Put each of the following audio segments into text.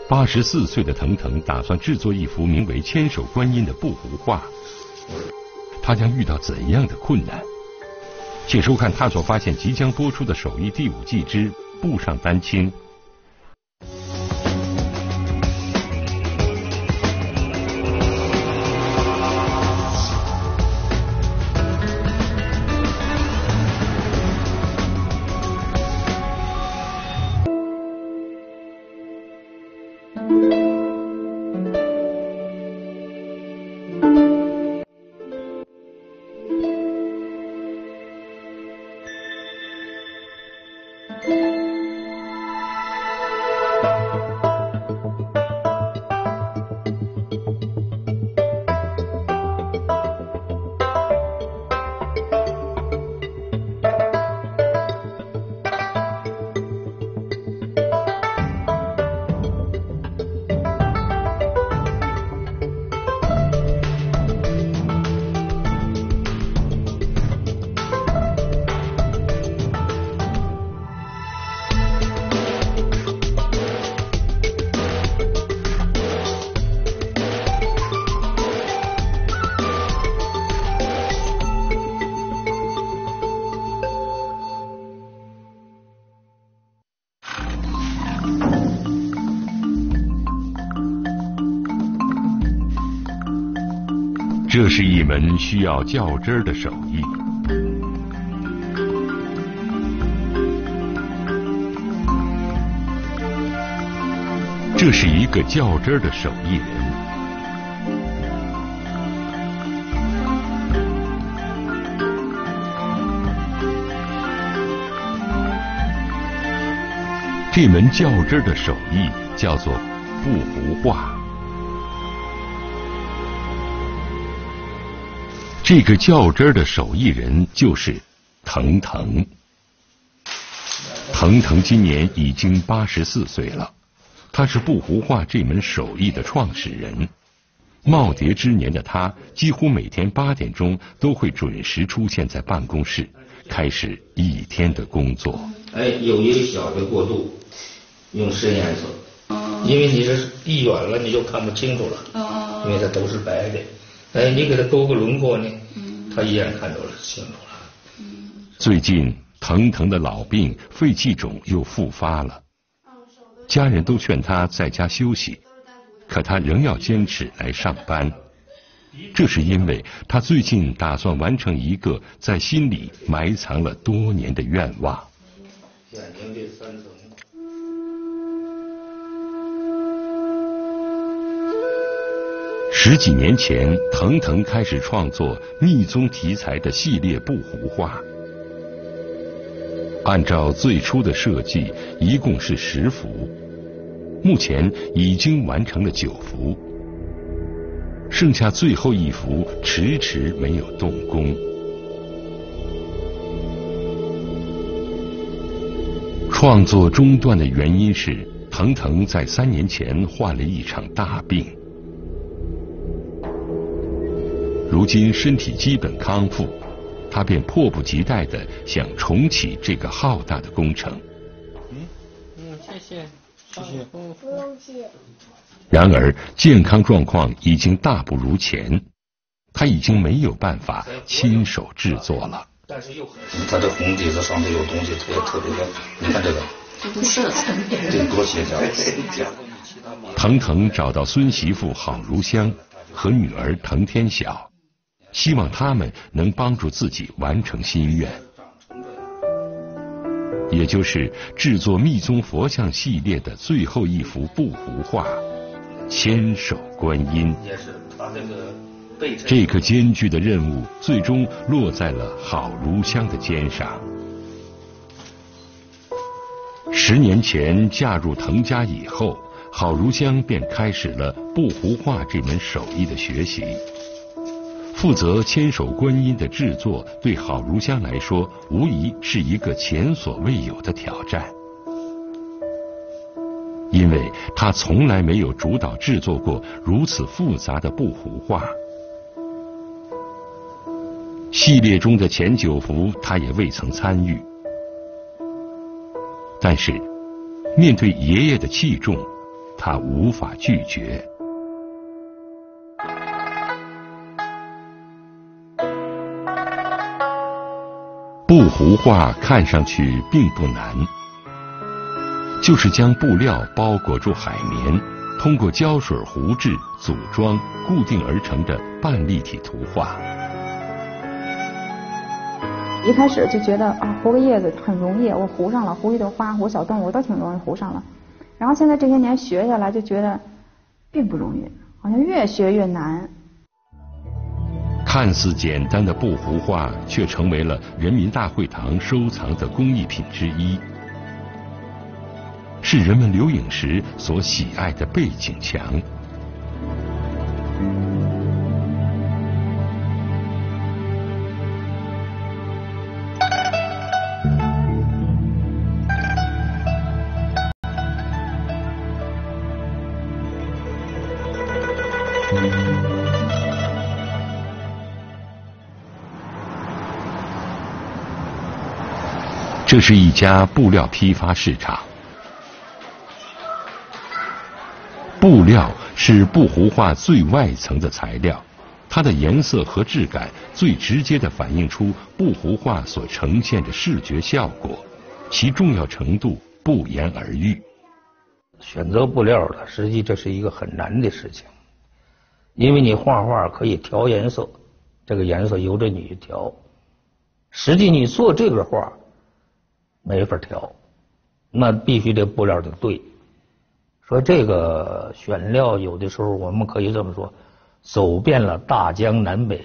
84岁的腾腾打算制作一幅名为《千手观音》的布糊画，他将遇到怎样的困难？请收看探索发现即将播出的手艺第5季之布上丹青。这是一门需要较真儿的手艺。这是一个较真儿的手艺人。这门较真儿的手艺叫做布糊画。这个较真儿的手艺人就是腾腾。腾腾今年已经84岁了，他是布糊画这门手艺的创始人。耄耋之年的他，几乎每天8点钟都会准时出现在办公室，开始一天的工作。 有一个小的过渡，用深颜色，因为你是一远了你就看不清楚了，因为它都是白的。你给它勾个轮廓呢，他一眼看着了，清楚了。 最近腾腾的老病肺气肿又复发了，家人都劝他在家休息，可他仍要坚持来上班。这是因为他最近打算完成一个在心里埋藏了多年的愿望。 眼睛这3层。 10几年前，腾腾开始创作密宗题材的系列布糊画。按照最初的设计，一共是10幅，目前已经完成了9幅，剩下最后1幅迟迟没有动工。创作中断的原因是，腾腾在3年前患了一场大病。如今身体基本康复，他便迫不及待地想重启这个浩大的工程。 谢谢。 不用谢。 然而健康状况已经大不如前，他已经没有办法亲手制作了。 但是又很，它这红底子上头有东西特别的，你看这个， 这都色彩， 这多协调。 腾腾找到孙媳妇郝如香和女儿滕天晓，希望他们能帮助自己完成心愿，也就是制作密宗佛像系列的最后1幅布糊画《千手观音》。这个艰巨的任务最终落在了郝如香的肩上。10年前嫁入滕家以后，郝如香便开始了布糊画这门手艺的学习。负责千手观音的制作，对郝如香来说，无疑是一个前所未有的挑战，因为她从来没有主导制作过如此复杂的布糊画。系列中的前9幅，她也未曾参与。但是，面对爷爷的器重， 他无法拒绝。布糊画看上去并不难，就是将布料包裹住海绵，通过胶水糊制、组装、固定而成的半立体图画。 一开始就觉得糊个叶子很容易，我糊上了，糊一朵花、糊小动物都挺容易糊上了。然后现在这些年学下来，就觉得并不容易，好像越学越难。 看似简单的布糊画，却成为了人民大会堂收藏的工艺品之一，是人们留影时所喜爱的背景墙。这是一家布料批发市场。布料是布糊画最外层的材料，它的颜色和质感最直接地反映出布糊画所呈现的视觉效果，其重要程度不言而喻。 选择布料的，实际这是一个很难的事情，因为你画画可以调颜色，这个颜色由着你去调，实际你做这个画没法调，那必须这布料得对。说这个选料有的时候我们可以这么说，走遍了大江南北。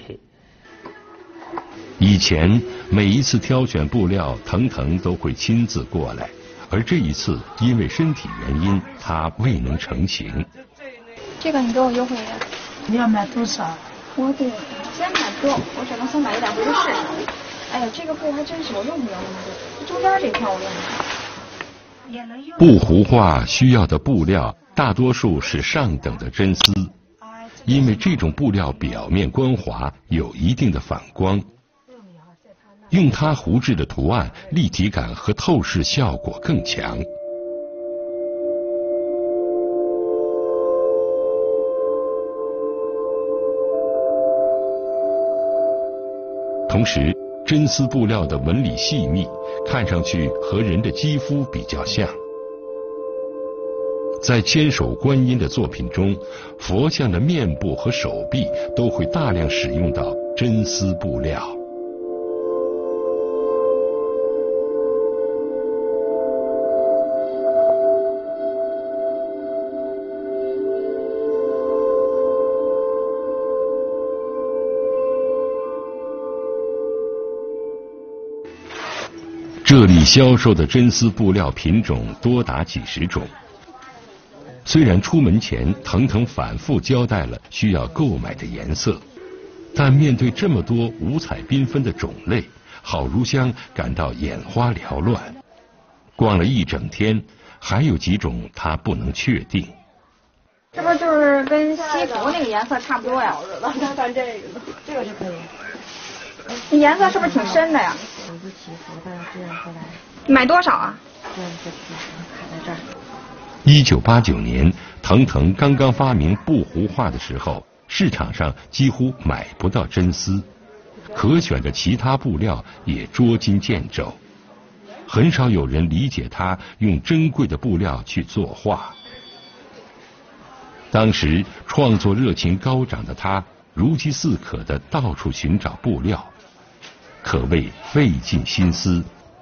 以前每一次挑选布料，腾腾都会亲自过来，而这一次因为身体原因，他未能成行。 这个你给我邮回来。 你要买多少？ 我得先买多，我只能先买一点回去试试。哎呀，这个布还真是我用不了那么多，中间这片我用不了。 布糊画需要的布料大多数是上等的真丝，因为这种布料表面光滑，有一定的反光，用它糊制的图案立体感和透视效果更强。同时，真丝布料的纹理细密，看上去和人的肌肤比较像。在千手观音的作品中，佛像的面部和手臂都会大量使用到真丝布料。这里销售的真丝布料品种多达几十种。虽然出门前腾腾反复交代了需要购买的颜色，但面对这么多五彩缤纷的种类，郝如香感到眼花缭乱。逛了一整天，还有几种她不能确定。 这不就是跟西服那个颜色差不多呀？ 那干这个，这个就可以。 这颜色是不是挺深的呀？ 有个起伏的，这样过来。 买多少啊？ 这样一个起伏卡在这儿。 1989年，腾腾刚刚发明布糊画的时候，市场上几乎买不到真丝，可选的其他布料也捉襟见肘，很少有人理解他用珍贵的布料去作画。当时创作热情高涨的他，如饥似渴地到处寻找布料，可谓费尽心思。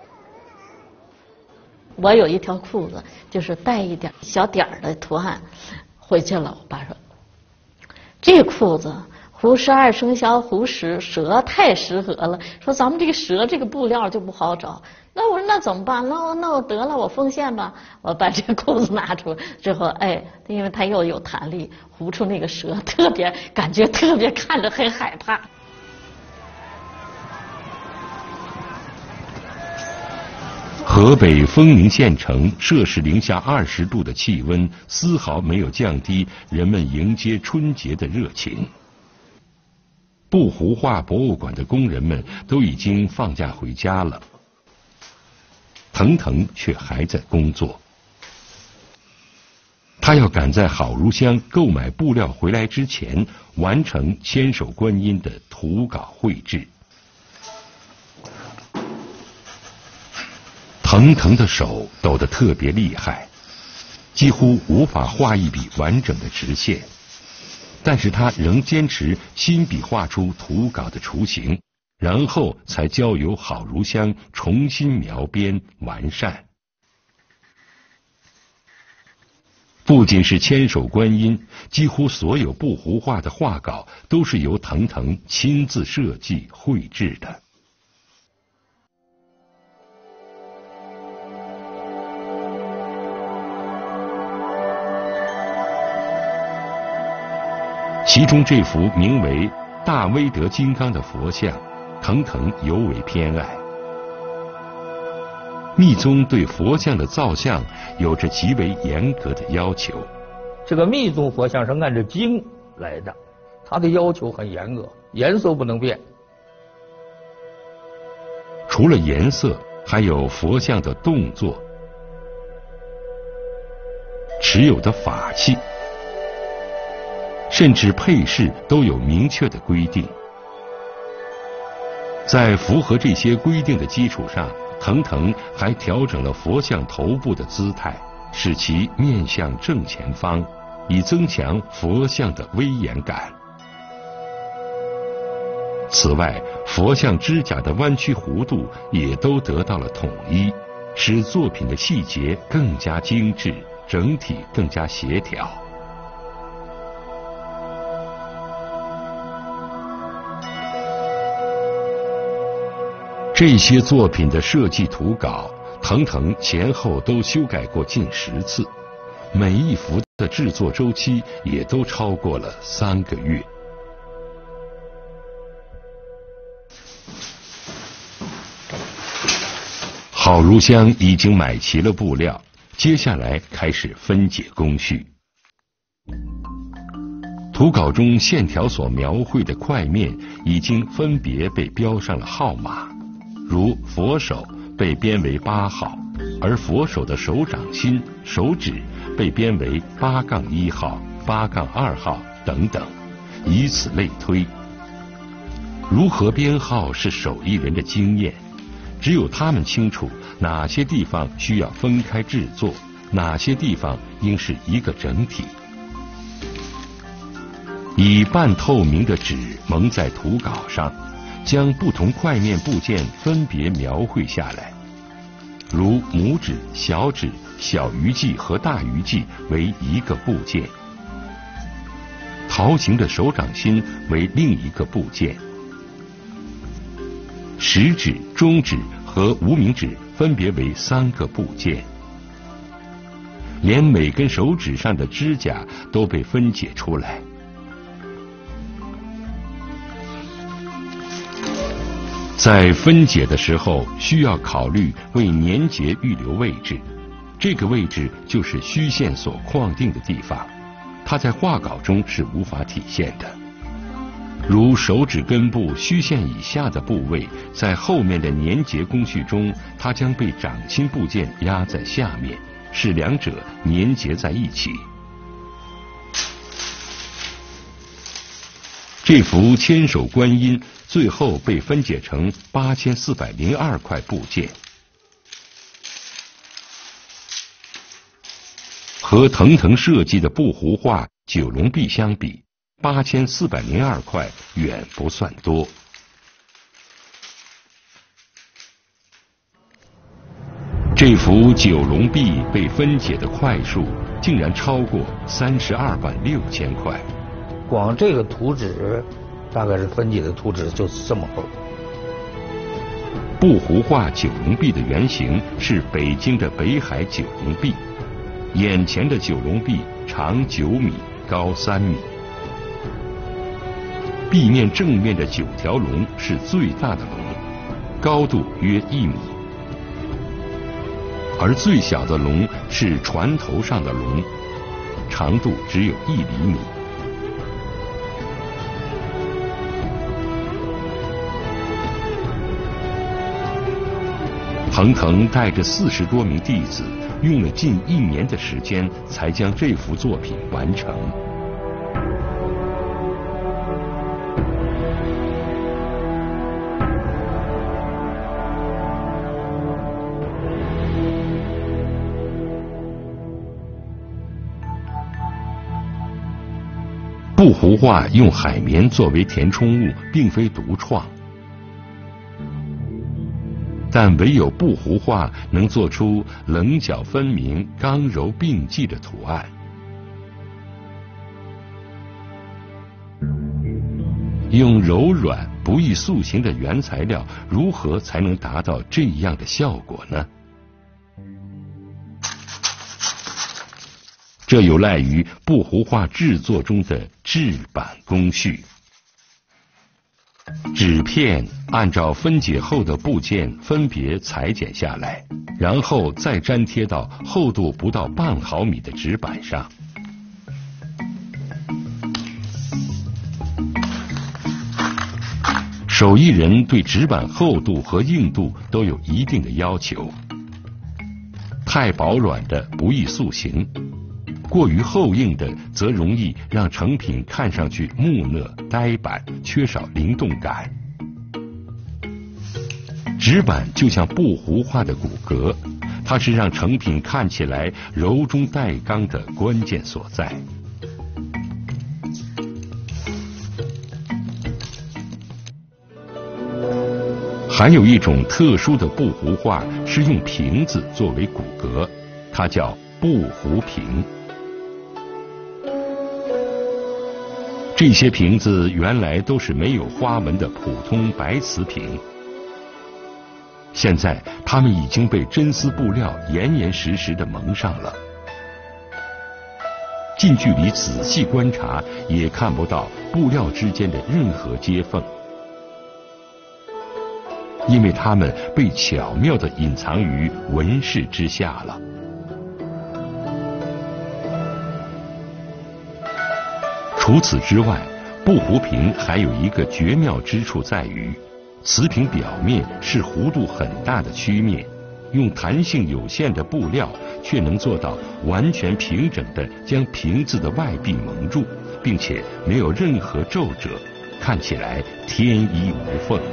我有一条裤子，就是带一点小点儿的图案，回去了。我爸说，这裤子胡12生肖胡蛇太适合了，说咱们这个蛇这个布料就不好找。那我说那怎么办？那我得了，我奉献吧。我把这个裤子拿出之后，因为它又有弹力，糊出那个蛇，感觉特别看着很害怕。 河北丰宁县城摄氏零下20度的气温，丝毫没有降低人们迎接春节的热情。布糊画博物馆的工人们都已经放假回家了，腾腾却还在工作。他他要赶在郝如香购买布料回来之前，完成千手观音的图稿绘制。腾腾的手抖得特别厉害，几乎无法画一笔完整的直线，但是他仍坚持亲笔画出图稿的雏形，然后才交由郝如香重新描边完善。不仅是千手观音，几乎所有布胡画的画稿都是由腾腾亲自设计绘制的。其中这幅名为《大威德金刚》的佛像，腾腾尤为偏爱。密宗对佛像的造像有着极为严格的要求。 这个密宗佛像是按照经来的，它的要求很严格，颜色不能变。 除了颜色，还有佛像的动作、持有的法器，甚至配饰都有明确的规定。在符合这些规定的基础上，腾腾还调整了佛像头部的姿态，使其面向正前方，以增强佛像的威严感。此外，佛像指甲的弯曲弧度也都得到了统一，使作品的细节更加精致，整体更加协调。这些作品的设计图稿，腾腾前后都修改过近10次，每一幅的制作周期也都超过了3个月。郝如香已经买齐了布料，接下来开始分解工序。图稿中线条所描绘的块面已经分别被标上了号码，如佛手被编为8号，而佛手的手掌心、手指被编为8-1号、8-2号等等，以此类推。如何编号是手艺人的经验，只有他们清楚哪些地方需要分开制作，哪些地方应是一个整体。以半透明的纸蒙在图稿上，将不同块面部件分别描绘下来，如拇指、小指、小鱼际和大鱼际为一个部件，桃形的手掌心为另一个部件，食指、中指和无名指分别为3个部件，连每根手指上的指甲都被分解出来。在分解的时候，需要考虑为年节预留位置，这个位置就是虚线所框定的地方，它在画稿中是无法体现的。如手指根部虚线以下的部位，在后面的年节工序中，它将被掌心部件压在下面，使两者粘结在一起。这幅千手观音最后被分解成8402块部件。和腾腾设计的布胡画九龙壁相比，8402块远不算多。这幅九龙壁被分解的块数竟然超过326000块。 光这个图纸大概是分解的图纸就是这么厚。 布胡画九龙壁的原型是北京的北海九龙壁，眼前的九龙壁长9米，高3米。壁面正面的9条龙是最大的龙，高度约1米，而最小的龙是船头上的龙，长度只有1厘米。腾腾带着40多名弟子用了近1年的时间才将这幅作品完成。布湖画用海绵作为填充物，并非独创，但唯有布湖画能做出棱角分明、刚柔并济的图案。用柔软不易塑形的原材料，如何才能达到这样的效果呢？这有赖于布湖画制作中的制版工序。纸片按照分解后的部件分别裁剪下来，然后再粘贴到厚度不到半毫米的纸板上。手艺人对纸板厚度和硬度都有一定的要求，太薄软的不易塑形，过于厚硬的则容易让成品看上去木讷呆板，缺少灵动感。纸板就像布湖画的骨骼，它是让成品看起来柔中带刚的关键所在。还有一种特殊的布湖画是用瓶子作为骨骼，它叫布湖瓶。这些瓶子原来都是没有花纹的普通白瓷瓶，现在它们已经被真丝布料严严实实地蒙上了。近距离仔细观察，也看不到布料之间的任何接缝，因为它们被巧妙地隐藏于纹饰之下了。除此之外，布湖瓶还有一个绝妙之处在于，瓷瓶表面是弧度很大的曲面，用弹性有限的布料，却能做到完全平整地将瓶子的外壁蒙住，并且没有任何皱褶，看起来天衣无缝。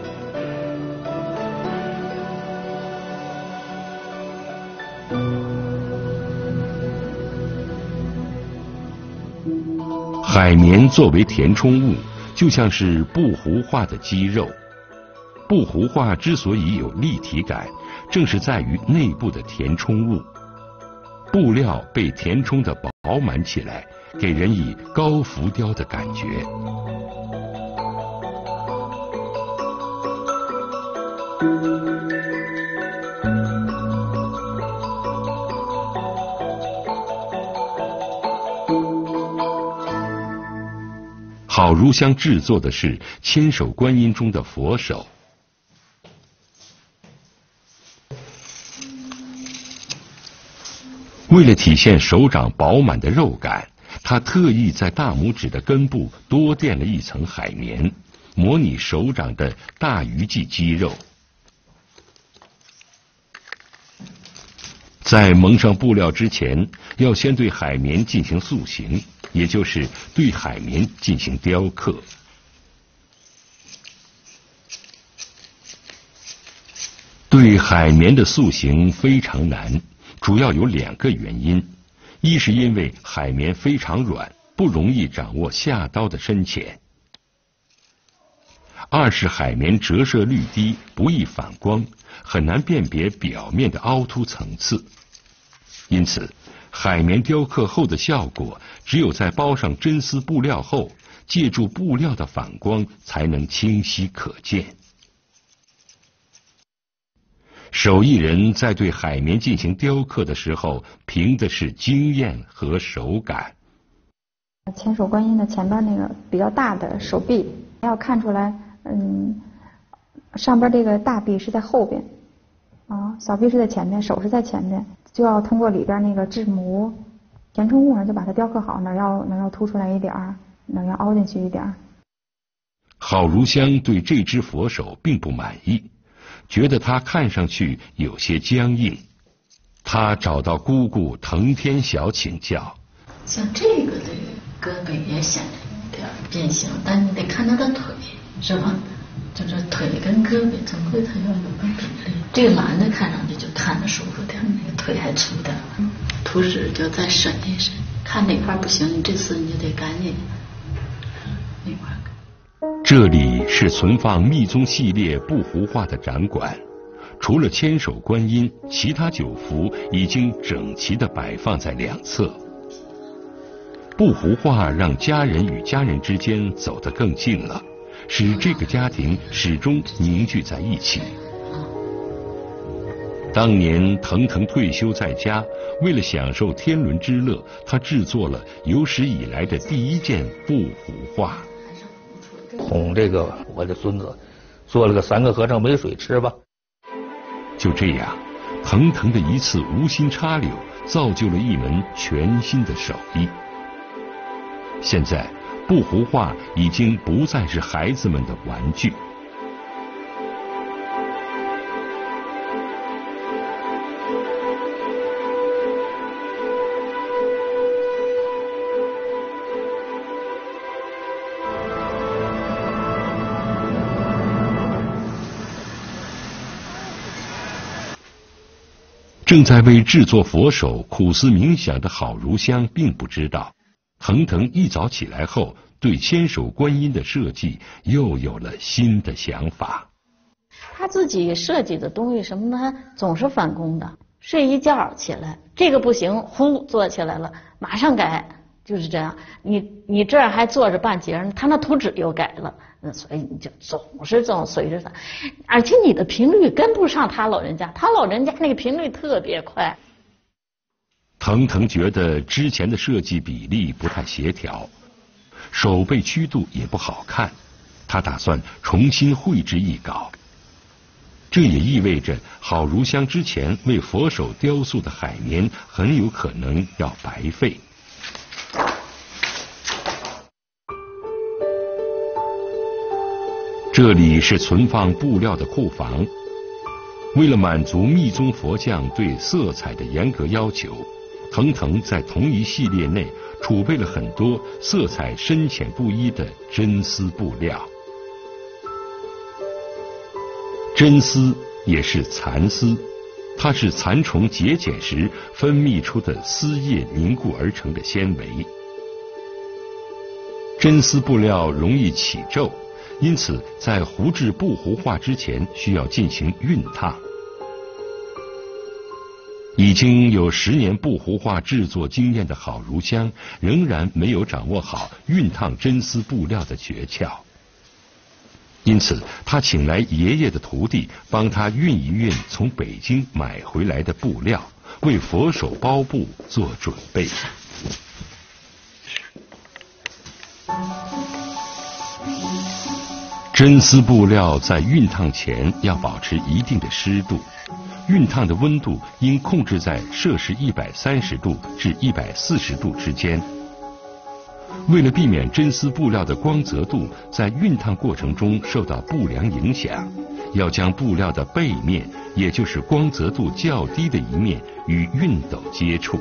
海绵作为填充物，就像是布湖画的肌肉。布湖画之所以有立体感，正是在于内部的填充物。布料被填充的饱满起来，给人以高浮雕的感觉。好如香制作的是千手观音中的佛手。为了体现手掌饱满的肉感，他特意在大拇指的根部多垫了一层海绵，模拟手掌的大鱼际肌肉。在蒙上布料之前，要先对海绵进行塑形，也就是对海绵进行雕刻。对海绵的塑形非常难，主要有2个原因：一是因为海绵非常软，不容易掌握下刀的深浅；二是海绵折射率低，不易反光，很难辨别表面的凹凸层次。因此，海绵雕刻后的效果，只有在包上真丝布料后，借助布料的反光才能清晰可见。手艺人在对海绵进行雕刻的时候，凭的是经验和手感。 千手观音的前边那个比较大的手臂，要看出来，上边这个大臂是在后边，小臂是在前面，手是在前面，就要通过里边那个制模填充物呢，就把它雕刻好，哪要凸出来一点儿，哪要凹进去一点儿。 郝如香对这只佛手并不满意，觉得它看上去有些僵硬。 他找到姑姑滕天晓请教。 像这个的胳膊也显得有点变形，但你得看他的腿，是吧？就是腿跟胳膊总归它要有个比例。这个男的看上去就看着舒服点，那个腿还粗点。图纸就再审一审，看哪块不行，你这次你就得赶紧那块。 这里是存放密宗系列布胡画的展馆，除了千手观音，其他9幅已经整齐地摆放在两侧。布胡画让家人与家人之间走得更近了，使这个家庭始终凝聚在一起。当年腾腾退休在家，为了享受天伦之乐，他制作了有史以来的第一件布胡画。 哄这个我的孙子做了个3个和尚没水吃吧。 就这样，腾腾的一次无心插柳，造就了一门全新的手艺。现在布胡画已经不再是孩子们的玩具。正在为制作佛手苦思冥想的郝如香并不知道，腾腾一早起来后，对千手观音的设计又有了新的想法。 他自己设计的东西什么呢？总是返工的，睡一觉起来，这个不行，呼做起来了，马上改，就是这样。你这儿还做着半截呢，他那图纸又改了。所以你就总是这种随着他，而且你的频率跟不上他老人家，他老人家那个频率特别快。 腾腾觉得之前的设计比例不太协调，手背曲度也不好看，他打算重新绘制一稿。这也意味着郝如香之前为佛手雕塑的海绵很有可能要白费。这里是存放布料的库房。为了满足密宗佛教对色彩的严格要求，腾腾在同一系列内储备了很多色彩深浅不一的真丝布料。真丝也是蚕丝，它是蚕虫结茧时分泌出的丝叶凝固而成的纤维。真丝布料容易起皱，因此在糊制布胡画之前需要进行熨烫。已经有10年布胡画制作经验的郝如香仍然没有掌握好熨烫真丝布料的诀窍，因此他请来爷爷的徒弟帮他熨一熨从北京买回来的布料，为佛手包布做准备。真丝布料在熨烫前要保持一定的湿度，熨烫的温度应控制在摄氏130度至140度之间。为了避免真丝布料的光泽度在熨烫过程中受到不良影响，要将布料的背面，也就是光泽度较低的一面与熨斗接触。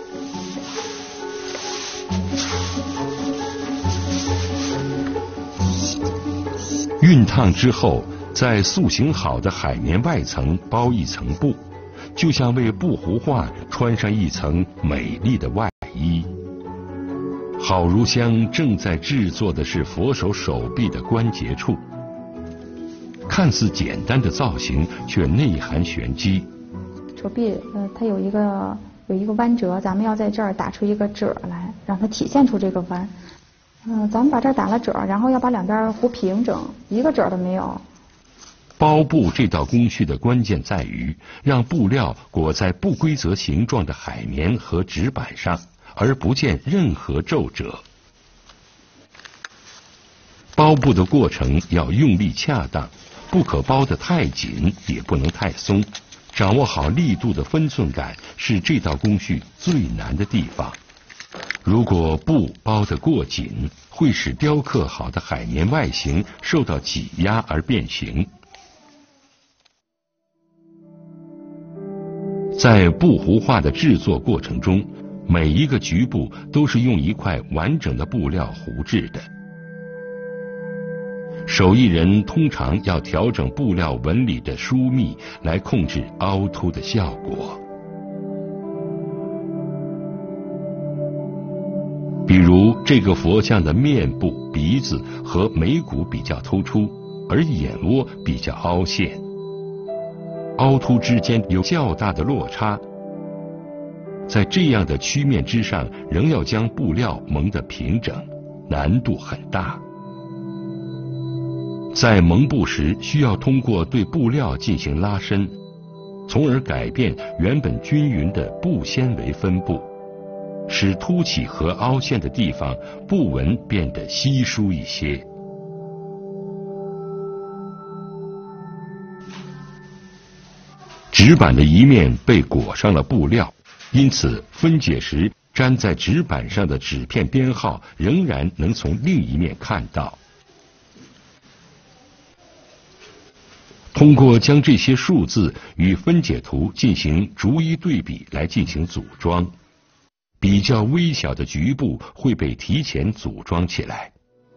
熨烫之后，在塑形好的海绵外层包一层布，就像为布胡画穿上一层美丽的外衣。郝如香正在制作的是佛手手臂的关节处，看似简单的造型，却内含玄机。 手臂它有一个弯折，咱们要在这儿打出一个褶来，让它体现出这个弯。咱们把这儿打了褶，然后要把两边糊平整，一个褶都没有。 包布这道工序的关键在于让布料裹在不规则形状的海绵和纸板上，而不见任何皱褶。包布的过程要用力恰当，不可包得太紧，也不能太松。掌握好力度的分寸感是这道工序最难的地方。如果布包得过紧，会使雕刻好的海绵外形受到挤压而变形。 在布糊画的制作过程中，每一个局部都是用一块完整的布料糊制的。手艺人通常要调整布料纹理的疏密，来控制凹凸的效果。比如这个佛像的面部、鼻子和眉骨比较突出，而眼窝比较凹陷，凹凸之间有较大的落差。在这样的曲面之上，仍要将布料蒙得平整，难度很大。在蒙布时，需要通过对布料进行拉伸，从而改变原本均匀的布纤维分布，使凸起和凹陷的地方布纹变得稀疏一些。纸板的一面被裹上了布料，因此分解时粘在纸板上的纸片编号仍然能从另一面看到。通过将这些数字与分解图进行逐一对比来进行组装，比较微小的局部会被提前组装起来。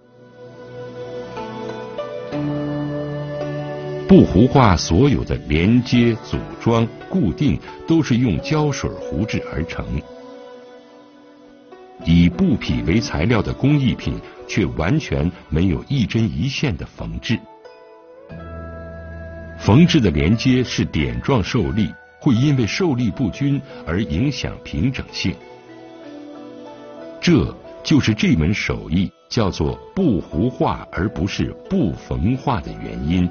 布糊画所有的连接、组装、固定都是用胶水糊制而成。以布匹为材料的工艺品却完全没有一针一线的缝制。缝制的连接是点状受力，会因为受力不均而影响平整性。这就是这门手艺叫做布糊画而不是布缝画的原因。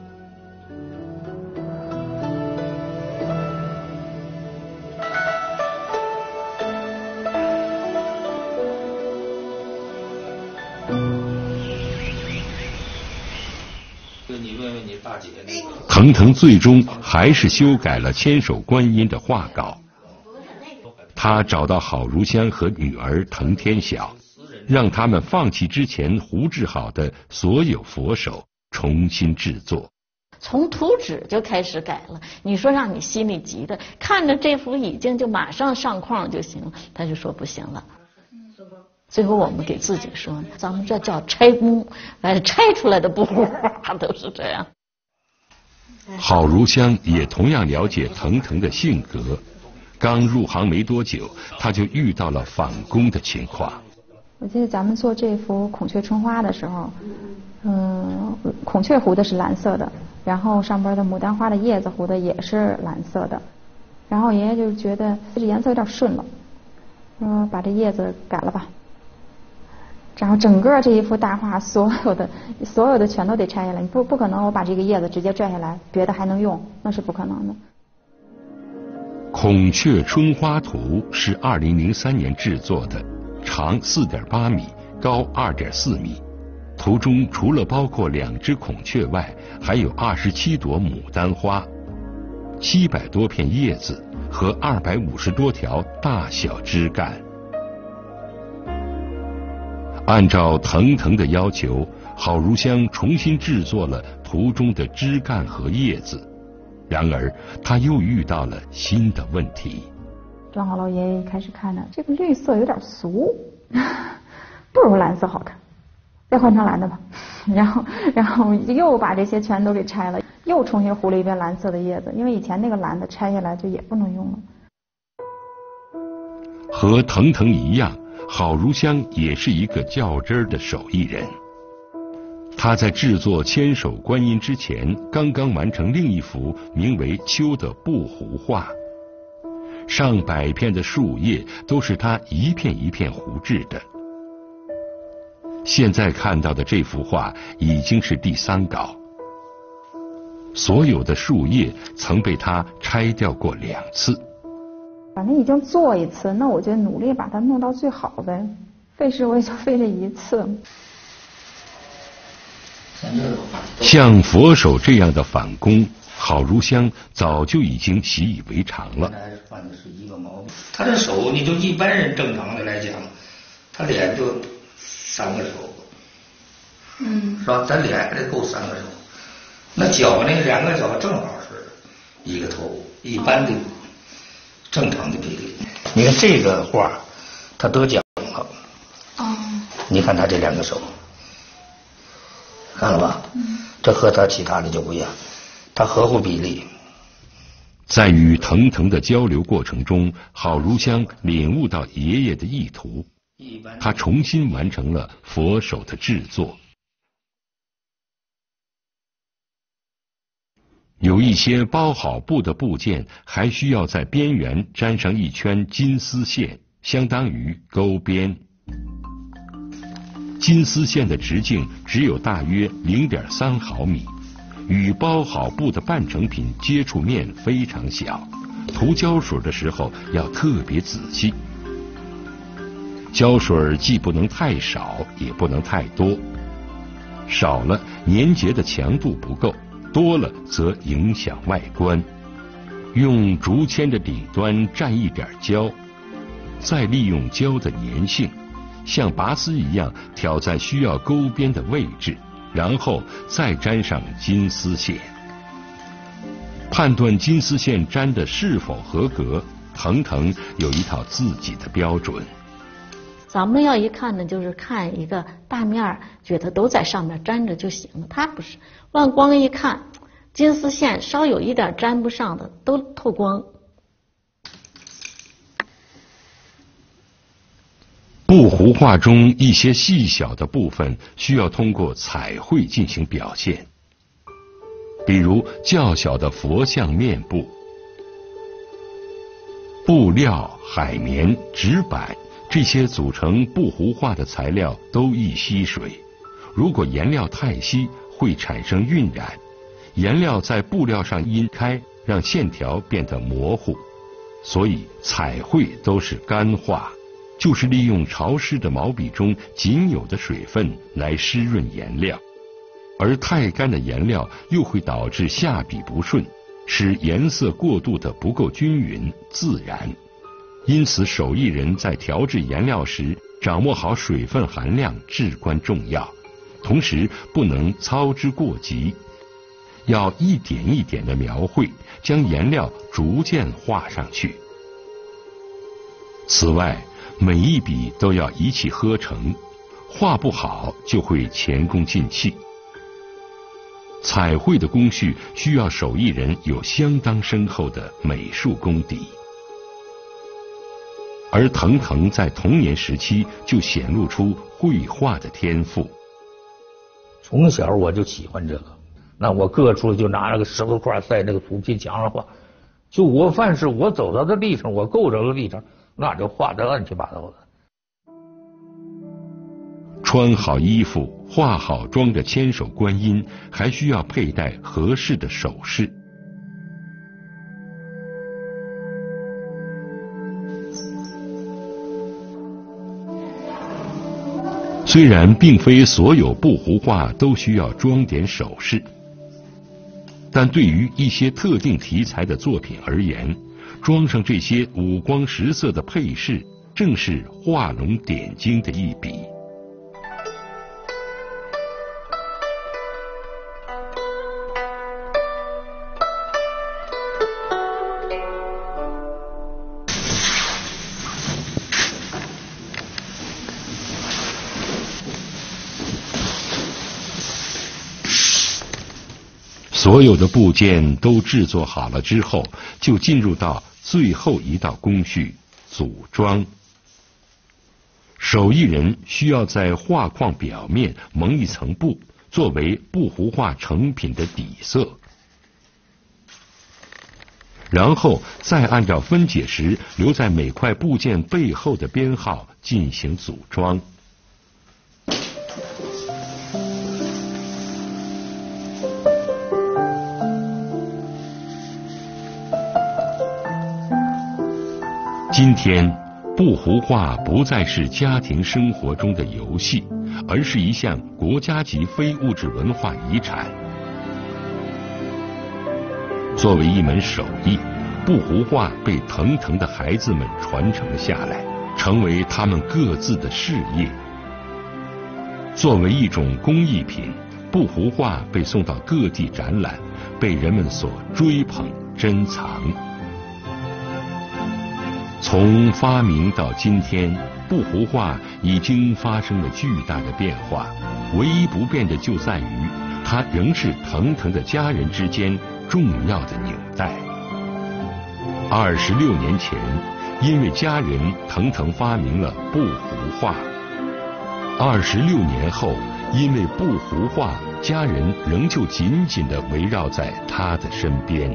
腾腾最终还是修改了千手观音的画稿。他找到郝如香和女儿滕天晓，让他们放弃之前糊制好的所有佛手，重新制作。 从图纸就开始改了，你说让你心里急的，看着这幅已经就马上上框就行了，他就说不行了。最后我们给自己说，咱们这叫拆工，拆出来的布糊画都是这样。 郝如香也同样了解腾腾的性格，刚入行没多久，他就遇到了返工的情况。 我记得咱们做这幅孔雀春花的时候，孔雀糊的是蓝色的，然后上边的牡丹花的叶子糊的也是蓝色的，然后爷爷就觉得这颜色有点顺了，说把这叶子改了吧。然后整个这一幅大画，所有的全都得拆下来，你不可能我把这个叶子直接拽下来，别的还能用，那是不可能的。 孔雀春花图是2003年制作的，长4.8米，高2.4米。图中除了包括2只孔雀外，还有27朵牡丹花、700多片叶子和250多条大小枝干。按照腾腾的要求，郝如香重新制作了图中的枝干和叶子。然而，他又遇到了新的问题。 装好了，爷爷开始看着这个绿色有点俗，不如蓝色好看，再换成蓝的吧。然后又把这些全都给拆了，又重新糊了一遍蓝色的叶子，因为以前那个蓝的拆下来就也不能用了。 和腾腾一样，郝如香也是一个较真儿的手艺人。他在制作千手观音之前，刚刚完成另一幅名为《秋》的布糊画，上百片的树叶都是他一片一片糊制的。现在看到的这幅画已经是第3稿，所有的树叶曾被他拆掉过2次。 反正已经做一次，那我就努力把它弄到最好呗，费事我也就费这一次。 像佛手这样的返工，郝如香早就已经习以为常了。 他的手，你就一般人正常的来讲，他脸就3个手，是吧？咱脸还得够3个手，那脚呢，2个脚正好是1个头，一般的正常的比例。你看这个画，他得奖了。你看他这2个手，看了吧？这和他其他的就不一样，他合乎比例。 在与腾腾的交流过程中，郝如香领悟到爷爷的意图，他重新完成了佛手的制作。有一些包好布的部件还需要在边缘粘上一圈金丝线，相当于钩边。金丝线的直径只有大约0.3毫米，与包好布的半成品接触面非常小，涂胶水的时候要特别仔细。胶水既不能太少，也不能太多，少了粘结的强度不够，多了则影响外观。用竹签的顶端蘸一点胶，再利用胶的粘性，像拔丝一样挑在需要钩边的位置，然后再粘上金丝线。判断金丝线粘的是否合格，腾腾有一套自己的标准。 咱们要一看呢，就是看一个大面，觉得都在上面粘着就行了。他不是，往光一看，金丝线稍有一点粘不上的都透光。 布糊画中一些细小的部分需要通过彩绘进行表现，比如较小的佛像面部，布料、海绵、纸板这些组成布糊画的材料都易吸水，如果颜料太稀会产生晕染，颜料在布料上晕开，让线条变得模糊，所以彩绘都是干画，就是利用潮湿的毛笔中仅有的水分来湿润颜料，而太干的颜料又会导致下笔不顺，使颜色过渡的不够均匀自然。因此手艺人在调制颜料时掌握好水分含量至关重要，同时不能操之过急，要一点一点地描绘，将颜料逐渐画上去。此外，每一笔都要一气呵成，画不好就会前功尽弃。彩绘的工序需要手艺人有相当深厚的美术功底，而腾腾在童年时期就显露出绘画的天赋。 从小我就喜欢这个，那我各处就拿那个石头块在那个土坯墙上画，就我凡是我走到的地方，我够着的地方，那就画得乱七八糟的。 穿好衣服、化好妆的千手观音，还需要佩戴合适的首饰。虽然并非所有布糊画都需要装点首饰，但对于一些特定题材的作品而言，装上这些五光十色的配饰，正是画龙点睛的一笔。所有的部件都制作好了之后，就进入到最后一道工序——组装。手艺人需要在画框表面蒙一层布，作为布糊画成品的底色，然后再按照分解时留在每块部件背后的编号进行组装。今天，布糊画不再是家庭生活中的游戏，而是一项国家级非物质文化遗产。作为一门手艺，布糊画被腾腾的孩子们传承了下来，成为他们各自的事业。作为一种工艺品，布糊画被送到各地展览，被人们所追捧珍藏。 从发明到今天，布壶画已经发生了巨大的变化，唯一不变的就在于，它仍是腾腾的家人之间重要的纽带。26年前，因为家人，腾腾发明了布壶画。26年后，因为布壶画，家人仍旧紧紧地围绕在他的身边。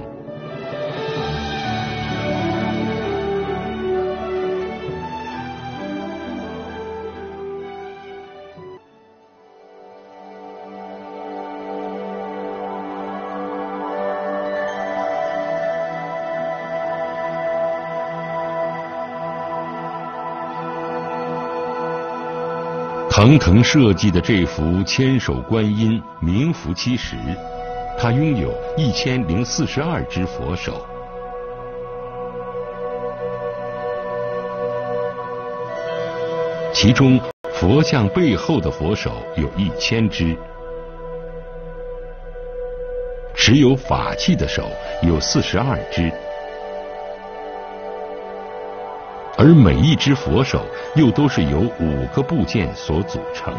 腾腾设计的这幅千手观音名副其实，它拥有1042只佛手，其中佛像背后的佛手有1000只，持有法器的手有42只，而每一只佛手又都是由5个部件所组成。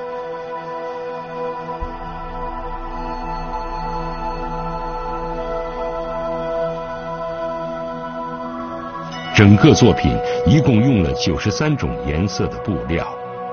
整个作品一共用了93种颜色的布料。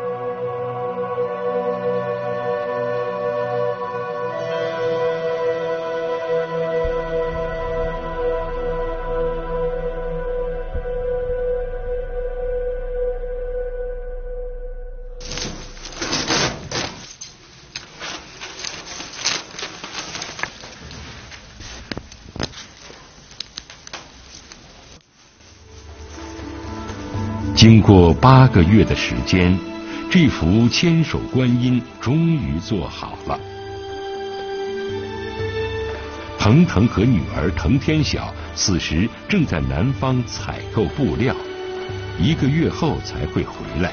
经过8个月的时间，这幅千手观音终于做好了。腾腾和女儿腾天晓此时正在南方采购布料，1个月后才会回来。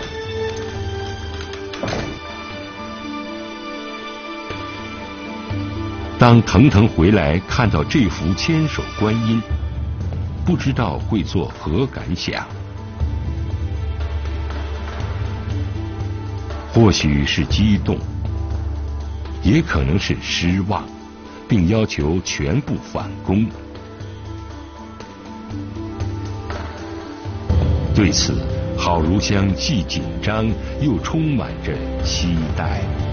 当腾腾回来看到这幅千手观音，不知道会作何感想。或许是激动，也可能是失望，并要求全部返工。对此，郝如香既紧张又充满着期待。